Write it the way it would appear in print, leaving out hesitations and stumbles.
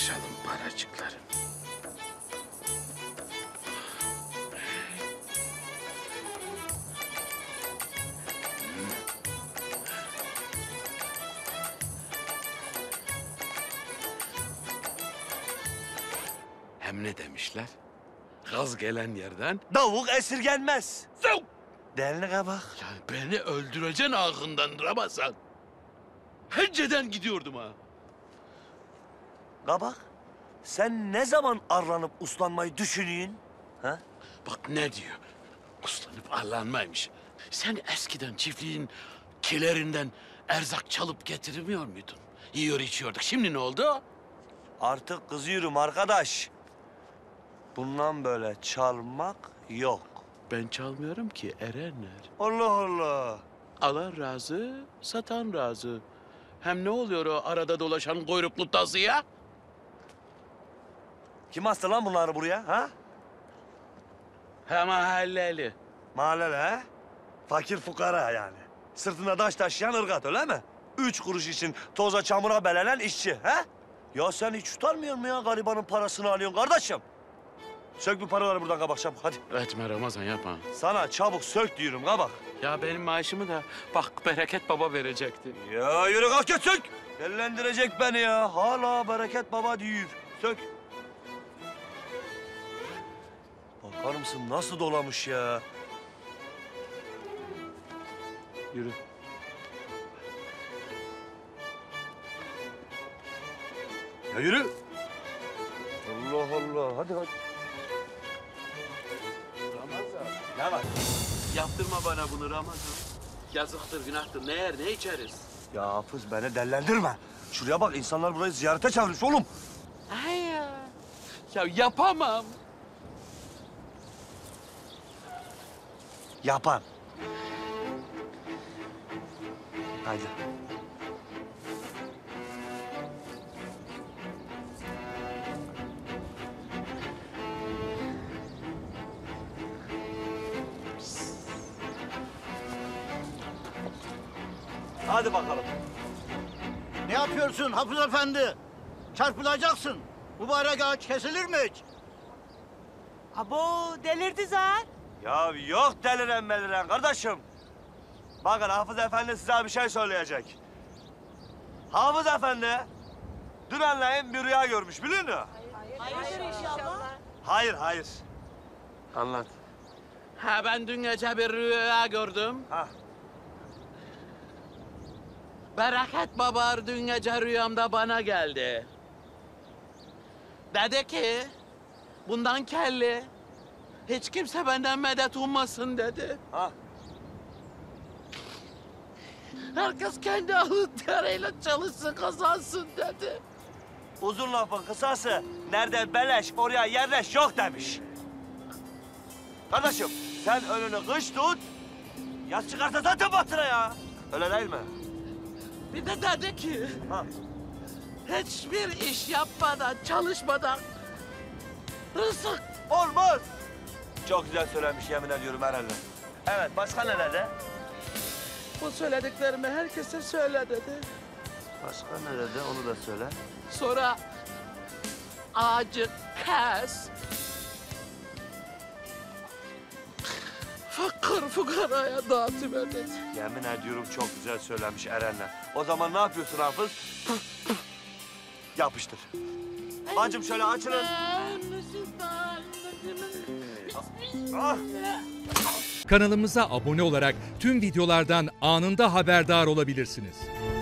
Paylaşalım paracıkları. Hem ne demişler? Gaz gelen yerden Davuk esirgenmez. zavuk. Deline bak. Ya beni öldüreceksin ağzından Ramazan. Henceden gidiyordum ha. Kabak, sen ne zaman arlanıp uslanmayı düşünüyorsun? Ha? Bak ne diyor? Uslanıp arlanmaymış. Sen eskiden çiftliğin kilerinden erzak çalıp getirmiyor muydun? Yiyor içiyorduk. Şimdi ne oldu? Artık kızıyorum arkadaş. Bundan böyle çalmak yok. Ben çalmıyorum ki Erenler. Allah Allah. Alan razı, satan razı. Hem ne oluyor o arada dolaşan kuyruklu tazıya? Kim astı lan bunları buraya ha? He mahalleli. Mahalleli ha? Fakir fukara yani. Sırtına taş taşıyan ırgat öyle mi? 3 kuruş için toza çamura belenen işçi ha? Ya sen hiç utanmıyor musun ya garibanın parasını alıyorsun kardeşim? Sök bir paraları buradan kabak çabuk hadi. Etme Ramazan yapma. Sana çabuk sök diyorum kabak. Ya benim maaşımı da bak Bereket Baba verecekti. Ya yürü kalk git sök. Delilendirecek beni ya. Hala bereket baba diyor. Sök. Bakar mısın nasıl dolamış ya? Yürü. Ya yürü. Allah Allah. Hadi hadi. Ramazan. Ne var? Yaptırma bana bunu Ramazan. Yazıktır, günahtır. Ne yer, ne içeriz? Ya Hafız beni dellendirme. Şuraya bak insanlar burayı ziyarete çağırmış oğlum. Ay ya. Ya yapamam. Yapan. Haydi. Hadi bakalım. Ne yapıyorsun Hafız Efendi? Çarpılacaksın. Mübarek ağaç kesilir mi hiç? Abo delirdi zar. Ya yok deliren meliren kardeşim. Bakın Hafız Efendi size bir şey söyleyecek. Hafız Efendi dün anlayın bir rüya görmüş biliyor musun? Hayırdır inşallah. Hayır hayır. Anlat. Ha ben dün gece bir rüya gördüm. Ha. Bereket Baba dün gece rüyamda bana geldi. Dedi ki, bundan kelli, hiç kimse benden medet ummasın dedi. Ha. Herkes kendi alın teriyle çalışsın, kazansın dedi. Uzun lafın kısası nerede beleş oraya yerleş yok demiş. Kardeşim sen önünü kış tut. Yaz çıkarsa zaten batıra ya. Öyle değil mi? Bir de dedi ki, Ha. hiçbir iş yapmadan, çalışmadan rızık. Olmaz. Çok güzel söylemiş yemin ediyorum Eren'le. Evet başka ne dedi? Bu söylediklerimi herkese söyle dedi. Başka ne dedi onu da söyle. Sonra ağacı kes. Fakir fukaraya dağıtıver dedi. Yemin ediyorum çok güzel söylemiş Eren'le. O zaman ne yapıyorsun Hafız? Yapıştır. Bacım şöyle açılın. Ah. Kanalımıza abone olarak tüm videolardan anında haberdar olabilirsiniz.